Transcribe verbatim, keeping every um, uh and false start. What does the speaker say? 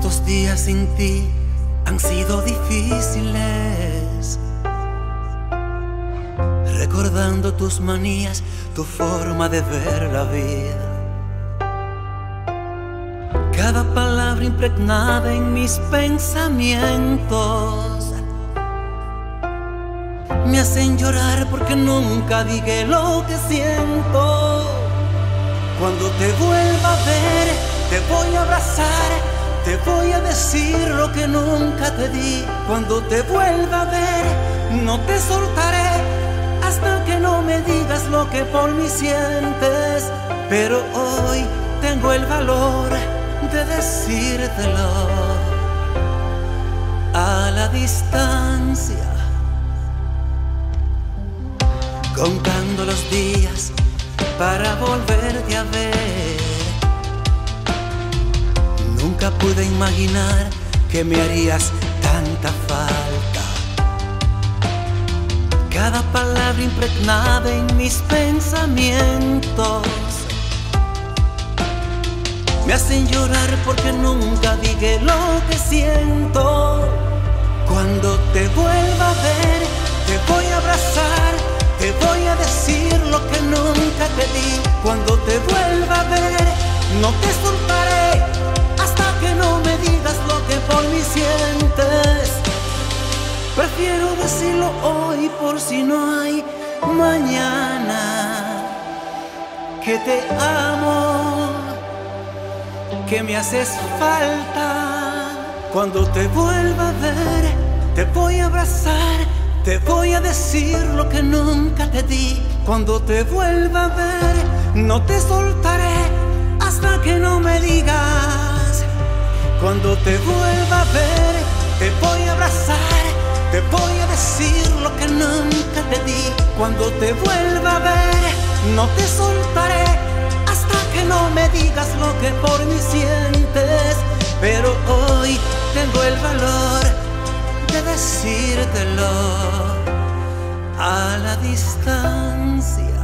Estos días sin ti han sido difíciles, recordando tus manías, tu forma de ver la vida. Cada palabra impregnada en mis pensamientos me hacen llorar porque nunca dije lo que siento. Cuando te vuelva a ver, te voy a abrazar, te voy a decir lo que nunca te di. Cuando te vuelva a ver, no te soltaré hasta que no me digas lo que por mí sientes. Pero hoy tengo el valor de decírtelo a la distancia, contando los días para volverte a ver. Nunca pude imaginar que me harías tanta falta. Cada palabra impregnada en mis pensamientos me hacen llorar porque nunca dije lo que siento. Cuando te vuelva a ver, te voy a abrazar, te voy a decir lo que nunca te di. Cuando te vuelva a ver, no te soltaré hasta que no me digas lo que por mí sientes. Prefiero decirlo hoy por si no hay mañana, que te amo, que me haces falta. Cuando te vuelva a ver, te voy a abrazar, te voy a decir lo que nunca te di. Cuando te vuelva a ver, no te soltaré hasta que no me digas. Cuando te vuelva a ver, te voy a abrazar, te voy a decir lo que nunca te di. Cuando te vuelva a ver, no te soltaré hasta que no me digas lo que por mí sientes. Pero hoy tengo el valor de decírtelo a la distancia.